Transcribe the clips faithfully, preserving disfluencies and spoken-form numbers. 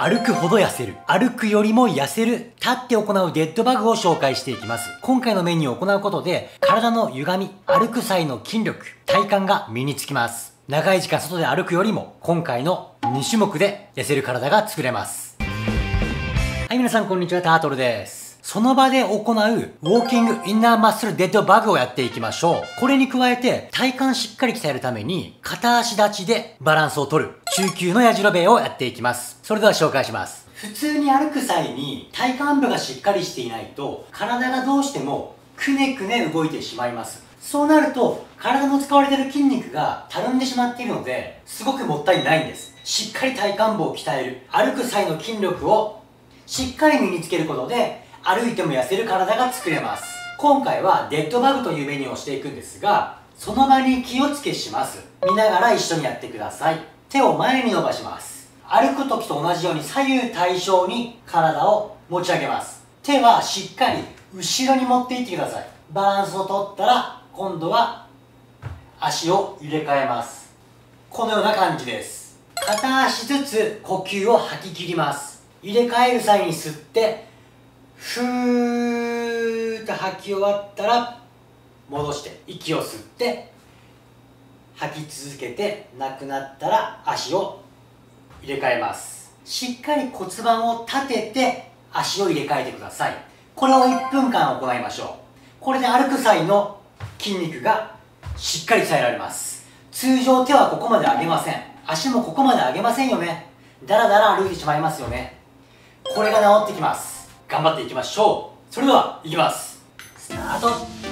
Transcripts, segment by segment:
歩くほど痩せる。歩くよりも痩せる。立って行うデッドバグを紹介していきます。今回のメニューを行うことで、体の歪み、歩く際の筋力、体幹が身につきます。長い時間外で歩くよりも、今回のに種目で痩せる体が作れます。はい、皆さんこんにちは、タートルです。その場で行うウォーキングインナーマッスルデッドバグをやっていきましょう。これに加えて体幹しっかり鍛えるために片足立ちでバランスを取る中級のやじろべえをやっていきます。それでは紹介します。普通に歩く際に体幹部がしっかりしていないと体がどうしてもくねくね動いてしまいます。そうなると体の使われている筋肉がたるんでしまっているのですごくもったいないんです。しっかり体幹部を鍛える、歩く際の筋力をしっかり身につけることで歩いても痩せる体が作れます。今回はデッドバグというメニューをしていくんですが、その場に気をつけします。見ながら一緒にやってください。手を前に伸ばします。歩く時と同じように左右対称に体を持ち上げます。手はしっかり後ろに持っていってください。バランスを取ったら今度は足を入れ替えます。このような感じです。片足ずつ呼吸を吐き切ります。入れ替える際に吸ってふーっと吐き終わったら戻して息を吸って吐き続けてなくなったら足を入れ替えます。しっかり骨盤を立てて足を入れ替えてください。これをいっぷんかん行いましょう。これで歩く際の筋肉がしっかり鍛えられます。通常手はここまで上げません。足もここまで上げませんよね。だらだら歩いてしまいますよね。これが治ってきます。頑張っていきましょう。それではいきます。スタート。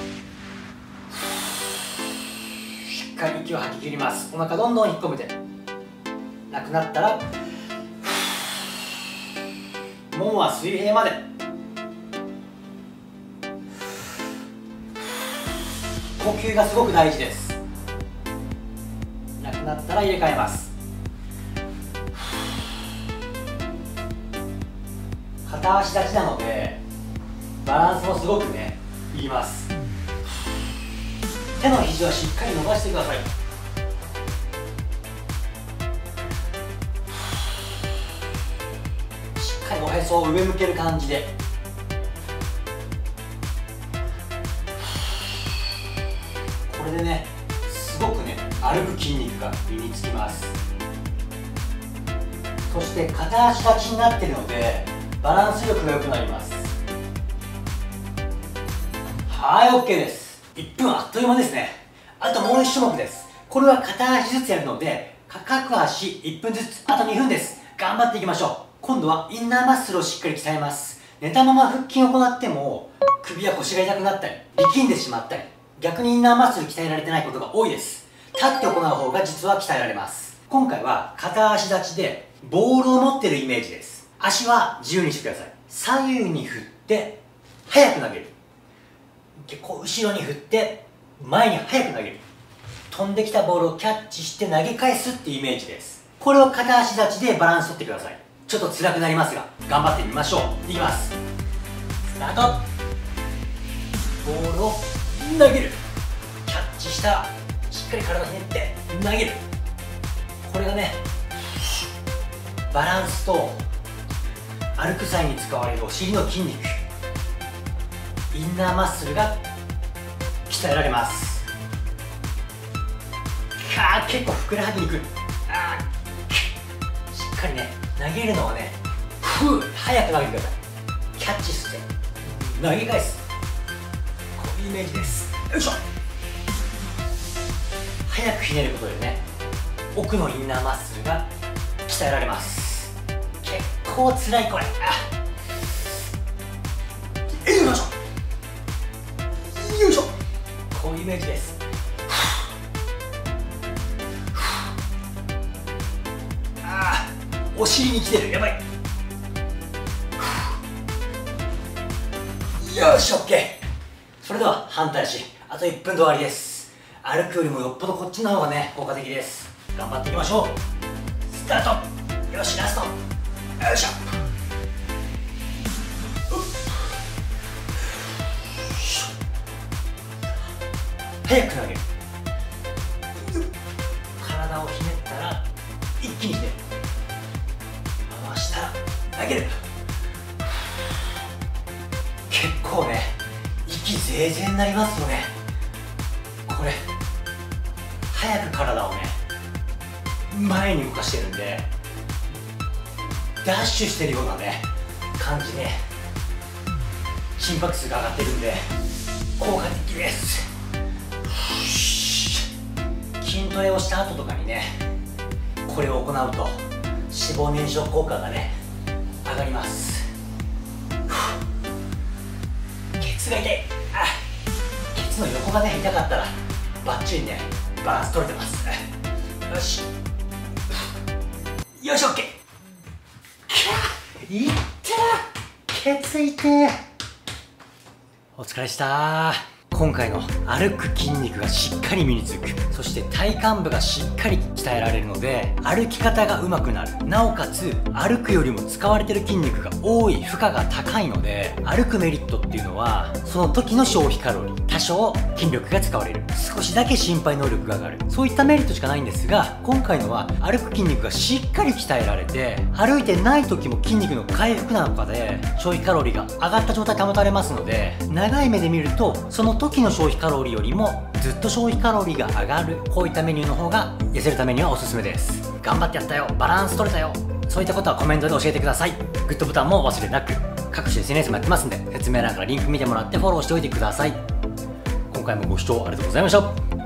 しっかり息を吐き切ります。お腹どんどん引っ込めてなくなったらももは水平まで。呼吸がすごく大事です。なくなったら入れ替えます。片足立ちなのでバランスもすごくねいります。手の肘はしっかり伸ばしてください。しっかりおへそを上向ける感じでこれでねすごくね歩く筋肉が身につきます。そして片足立ちになっているのでバランス力が良くなります。はい、 OK です。いっぷんあっという間ですね。あともういち種目です。これは片足ずつやるので各足いっぷんずつ、あとにふんです。頑張っていきましょう。今度はインナーマッスルをしっかり鍛えます。寝たまま腹筋を行っても首や腰が痛くなったり力んでしまったり、逆にインナーマッスル鍛えられてないことが多いです。立って行う方が実は鍛えられます。今回は片足立ちでボールを持っているイメージです。足は自由にしてください。左右に振って速く投げる。でこう後ろに振って前に速く投げる。飛んできたボールをキャッチして投げ返すっていうイメージです。これを片足立ちでバランス取ってください。ちょっと辛くなりますが頑張ってみましょう。いきます。スタート。ボールを投げる。キャッチしたらしっかり体ひねって投げる。これがねバランスと歩く際に使われるお尻の筋肉、インナーマッスルが鍛えられます。かー結構ふくらはぎにくる。あーしっかりね投げるのはねふう早く投げてください。キャッチして投げ返す、こういうイメージです。よいしょ。早くひねることでね奥のインナーマッスルが鍛えられます。結構つらいこれ。あよいしょよいしょ。こういうイメージです。あお尻にきてる。やばい。よし OK。 それでは反対足あといっぷんで終わりです。歩くよりもよっぽどこっちの方がね効果的です。頑張っていきましょう。スタート。よしラスト。よいしょ。早く投げる。体をひねったら一気にひねる。回したら上げる。結構ね息ぜいぜいになりますよね。これ早く体をね前に動かしてるんでダッシュしてるようなね感じね、心拍数が上がってるんで効果的です。筋トレをした後とかにねこれを行うと脂肪燃焼効果がね上がります。ケツが痛い。あ、ケツの横がね痛かったらバッチリねバランス取れてます。よしよし、オッケー。いったー、ケツ痛え。お疲れした。今回の歩く筋肉がしっかり身につく、そして体幹部がしっかり鍛えられるので歩き方が上手くなる。なおかつ歩くよりも使われてる筋肉が多い、負荷が高いので歩くメリットっていうのはその時の消費カロリー、多少筋力が使われる、少しだけ心肺能力が上がる、そういったメリットしかないんですが、今回のは歩く筋肉がしっかり鍛えられて歩いてない時も筋肉の回復なんかで消費カロリーが上がった状態保たれますので、長い目で見るとその時の消費カロリーよりもずっと消費カロリーが上がる、こういったメニューの方が痩せるためにはおすすめです。頑張ってやったよ、バランス取れたよ、そういったことはコメントで教えてください。グッドボタンもお忘れなく。各種 エスエヌエス もやってますんで説明欄からリンク見てもらってフォローしておいてください。今回もご視聴ありがとうございました。